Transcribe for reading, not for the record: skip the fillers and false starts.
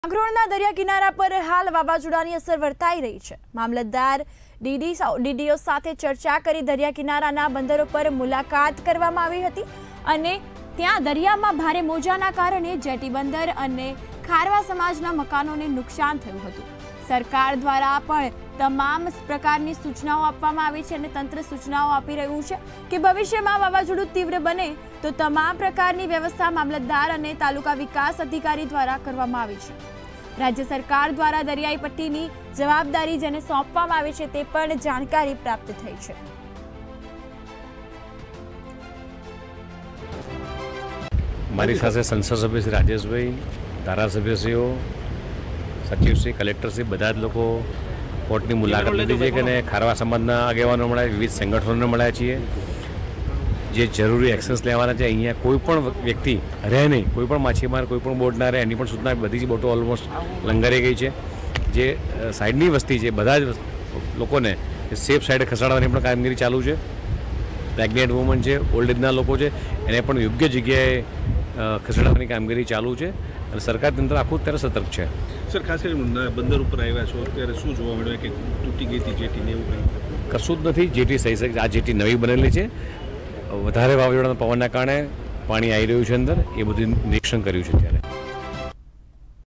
આંગરોળના દરિયા કિનારા પર હાલ વાવાઝોડાની અસર વર્તાઈ રહી છે। મામલતદાર ડીડીઓ સાથે ચર્ચા કરી દરિયા કિનારાના બંદરો પર મુલાકાત કરવામાં આવી હતી અને ત્યાં દરિયામાં ભારે મોજાના કારણે જેટી બંદર અને ખારવા સમાજના મકાનોને નુકસાન થયું હતું। સરકાર દ્વારા પણ તમામ પ્રકારની સૂચનાઓ આપવામાં આવી છે અને તંત્ર સૂચનાઓ આપી રહ્યું છે કે ભવિષ્યમાં વાવાઝોડું તીવ્ર બને તો તમામ પ્રકારની વ્યવસ્થા મામલતદાર અને તાલુકા વિકાસ અધિકારી દ્વારા કરવામાં આવી છે। રાજ્ય સરકાર દ્વારા દરિયાઈ પટ્ટીની જવાબદારી જેને સોંપવામાં આવી છે તે પણ જાણકારી પ્રાપ્ત થઈ છે। મારી સાથે સંસદ સભ્ય શ્રી રાજેશભાઈ, ધારાસભ્યશ્રીઓ, સચિવશ્રી, કલેક્ટરશ્રી બધા જ લોકો કોર્ટની મુલાકાત લીધી છે કે ખારવા સમાજના આગેવાનો મળ્યા, વિવિધ સંગઠનોને મળ્યા છીએ। જે જરૂરી એક્શન્સ લેવાના છે, અહીંયા કોઈ પણ વ્યક્તિ રહે નહીં, કોઈ પણ માછીમાર, કોઈ પણ બોટ ના રહે એની પણ સૂચના બધી જ બોટો ઓલમોસ્ટ લંગારી ગઈ છે। જે સાઈડની વસ્તી છે બધા જ લોકોને સેફ સાઈડે ખસેડવાની પણ કામગીરી ચાલુ છે। પ્રેગ્નેન્ટ વુમન છે, ઓલ્ડ એજના લોકો છે એને પણ યોગ્ય જગ્યાએ ખસેડવાની કામગીરી ચાલુ છે અને સરકાર તંત્ર આખું અત્યારે સતર્ક છે। સર, ખાસ કરીને બંદર ઉપર આવ્યા છો ત્યારે શું જોવા મળ્યું કે તૂટી ગઈ હતી જેટી ને એવું કંઈ? કશું જ નથી, જેટી સહી શકે। આ જેટી નવી બનેલી છે, વધારે વાવાઝોડાના પવનના કારણે પાણી આવી રહ્યું છે અંદર, એ બધું નિરીક્ષણ કર્યું છે ત્યારે।